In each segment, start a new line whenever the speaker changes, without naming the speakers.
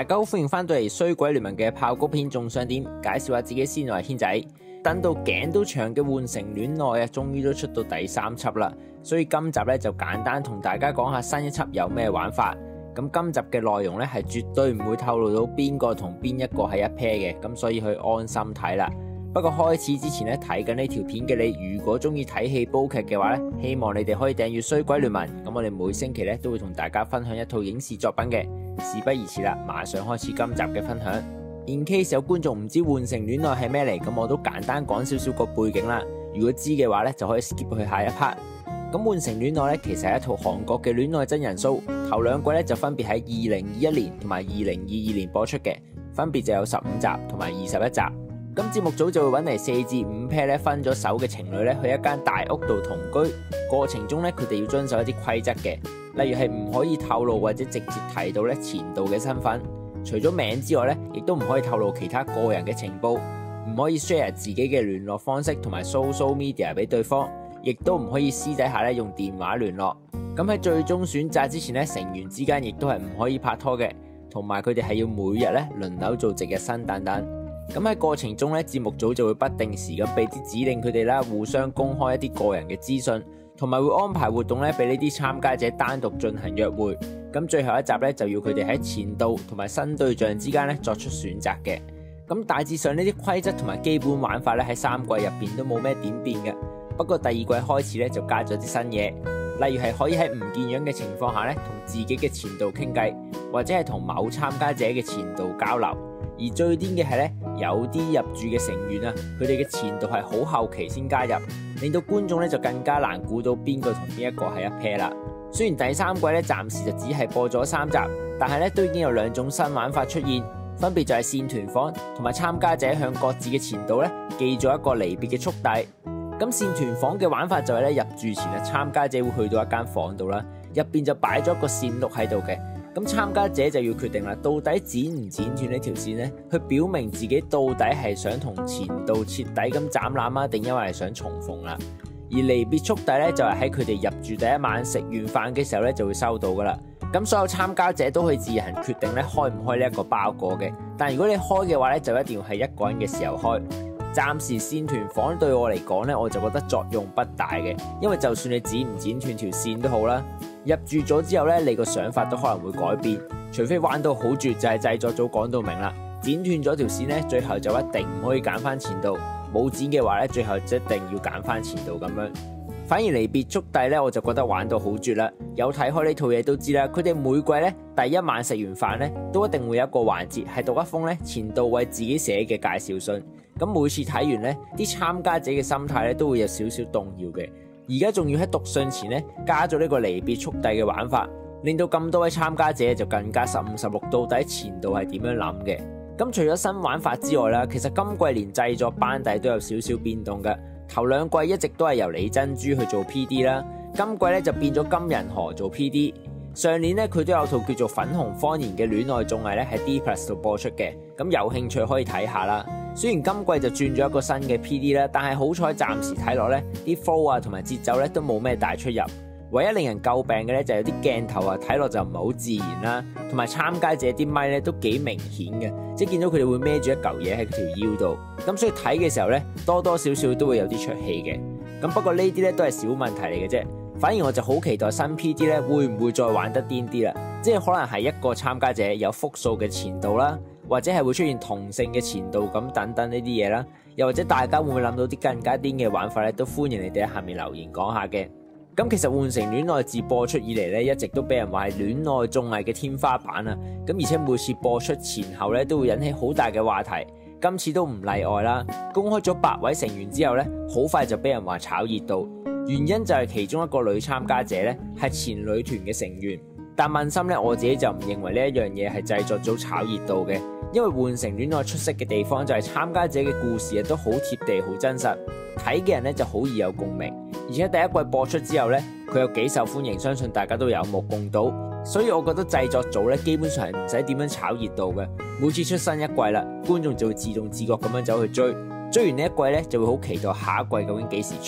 家好，歡迎翻到嚟《衰鬼聯盟》嘅爆谷片中想點，介紹下自己先，我係軒仔。等到頸都長嘅《換乘戀愛》啊，終於都出到第3輯啦，所以今集咧就簡單同大家講下新一輯有咩玩法。咁今集嘅內容咧係絕對唔會透露到邊個同邊一個係一 pair 嘅，咁所以去安心睇啦。不過開始之前咧，睇緊呢條片嘅你，如果中意睇戲煲劇嘅話咧，希望你哋可以訂閱《衰鬼聯盟》。咁我哋每星期咧都會同大家分享一套影視作品嘅。事不宜遲啦，馬上開始今集嘅分享。In case 有觀眾唔知換乘戀愛係咩嚟，咁我都簡單講少少個背景啦。如果知嘅話咧，就可以 skip 去下一 part。咁換乘戀愛咧，其實係一套韓國嘅戀愛真人 show，頭2季咧就分別喺2021年同埋2022年播出嘅，分別就有15集同埋21集。咁節目組就會揾嚟4至5 pair 咧分咗手嘅情侶咧去一間大屋度同居，過程中咧佢哋要遵守一啲規則嘅，例如係唔可以透露或者直接提到咧前度嘅身份，除咗名之外咧，亦都唔可以透露其他個人嘅情報，唔可以 share 自己嘅聯絡方式同埋 social media 俾對方，亦都唔可以私底下咧用電話聯絡。咁喺最終選擇之前咧，成員之間亦都係唔可以拍拖嘅，同埋佢哋係要每日咧輪流做值日生等等。咁喺過程中咧，節目組就會不定時咁俾啲指令佢哋啦，互相公開一啲個人嘅資訊，同埋會安排活動咧俾呢啲參加者單獨進行約會。咁最後一集咧就要佢哋喺前度同埋新對象之間咧作出選擇嘅。咁大致上呢啲規則同埋基本玩法咧喺3季入邊都冇咩點變嘅。不過第2季開始咧就加咗啲新嘢，例如係可以喺唔見樣嘅情況下咧同自己嘅前度傾偈，或者係同某參加者嘅前度交流。而最癲嘅係咧，有啲入住嘅成員啊，佢哋嘅前度係好後期先加入，令到觀眾咧就更加難估到邊個同邊一個係一 pair 啦。雖然第3季咧暫時就只係播咗3集，但係咧都已經有2種新玩法出現，分別就係線團房同埋參加者向各自嘅前度咧寄咗一個離別嘅速遞。咁線團房嘅玩法就係咧，入住前啊，參加者會去到一間房度啦，入邊就擺咗一個線碌喺度嘅。咁參加者就要決定啦，到底剪唔剪斷呢條線呢？去表明自己到底係想同前度徹底咁斬纜啊，定因為係想重逢啦？而離別速遞咧，就係喺佢哋入住第一晚食完飯嘅時候咧，就會收到噶啦。咁所有參加者都可以自行決定咧開唔開呢一個包裹嘅。但如果你開嘅話咧，就一定要係一個人嘅時候開。暫時線團房對我嚟講咧，我就覺得作用不大嘅，因為就算你剪唔剪斷條線都好啦，入住咗之後咧，你個想法都可能會改變，除非玩到好絕，就係製作組講到明啦，剪斷咗條線咧，最後就一定唔可以揀翻前度，冇剪嘅話咧，最後一定要揀翻前度咁樣。反而離別速遞咧，我就覺得玩到好絕啦，有睇開呢套嘢都知啦，佢哋每季咧第一晚食完飯咧，都一定會有一個環節係讀一封咧前度為自己寫嘅介紹信。咁每次睇完呢啲參加者嘅心態咧都會有少少動搖嘅。而家仲要喺讀信前咧加咗呢個離別速遞嘅玩法，令到咁多位參加者就更加15、16到底前度係點樣諗嘅。咁除咗新玩法之外啦，其實今季連製作班底都有少少變動嘅。頭2季一直都係由李珍珠去做 PD 啦，今季咧就變咗金仁河做 PD。上年咧佢都有套叫做《粉紅謊言》嘅戀愛綜藝咧喺 D+ 度播出嘅，咁有興趣可以睇下啦。雖然今季就轉咗一個新嘅 PD 啦，但係好彩暫時睇落咧啲 flow 啊同埋節奏咧都冇咩大出入。唯一令人詬病嘅咧就係有啲鏡頭啊睇落就唔係好自然啦，同埋參加者啲咪咧都幾明顯嘅，即係見到佢哋會孭住一嚿嘢喺條腰度，咁所以睇嘅時候咧多多少少都會有啲出戲嘅。咁不過呢啲咧都係小問題嚟嘅啫。反而我就好期待新 PD 咧會唔會再玩得癲啲啦，即係可能係一個參加者有複數嘅前度啦，或者係會出現同性嘅前度咁等等呢啲嘢啦，又或者大家會唔會諗到啲更加癲嘅玩法咧，都歡迎你哋喺下面留言講下嘅。咁其實換乘戀愛自播出以嚟咧，一直都俾人話係戀愛綜藝嘅天花板啊，咁而且每次播出前後咧都會引起好大嘅話題，今次都唔例外啦。公開咗8位成員之後咧，好快就俾人話炒熱度。原因就係其中一個女參加者咧係前女團嘅成員，但問心咧我自己就唔認為呢一樣嘢係製作組炒熱度嘅，因為換乘戀愛出色嘅地方就係參加者嘅故事都好貼地好真實，睇嘅人咧就好易有共鳴，而且第1季播出之後咧佢有幾受歡迎，相信大家都有目共睹，所以我覺得製作組咧基本上係唔使點樣炒熱度嘅，每次出新一季啦，觀眾就會自動自覺咁樣走去追完呢一季咧就會好期待下一季究竟幾時出。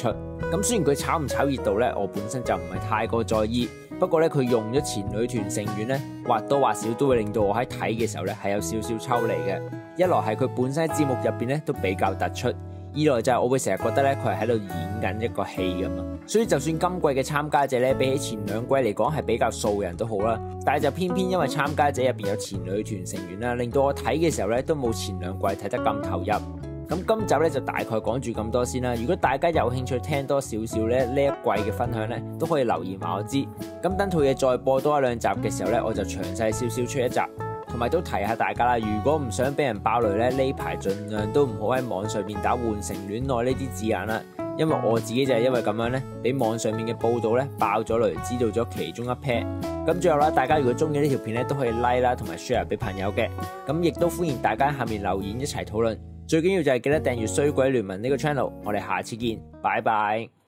咁雖然佢炒唔炒熱度咧，我本身就唔係太過在意。不過咧，佢用咗前女團成員咧，或多或少都會令到我喺睇嘅時候咧係有少少抽離嘅。一來係佢本身喺節目入邊咧都比較突出，二來就係我會成日覺得咧佢係喺度演緊一個戲咁啊。所以就算今季嘅參加者咧比起前兩季嚟講係比較素人都好啦，但係就偏偏因為參加者入邊有前女團成員啦，令到我睇嘅時候咧都冇前兩季睇得咁投入。咁今集咧就大概講住咁多先啦。如果大家有興趣聽多少少咧呢一季嘅分享咧，都可以留言話我知。咁等套嘢再播多一兩集嘅時候咧，我就詳細少少出一集，同埋都提下大家啦。如果唔想俾人爆雷咧，呢排盡量都唔好喺網上面打換乘戀愛呢啲字眼啦。因為我自己就係因為咁樣咧，俾網上面嘅報道咧爆咗雷，知道咗其中一 pair。咁最後啦，大家如果中意呢條片咧，都可以 like 啦，同埋 share 俾朋友嘅。咁亦都歡迎大家喺下面留言一齊討論。最緊要就係記得訂閱衰鬼聯盟呢個 channel，我哋下次見，拜拜。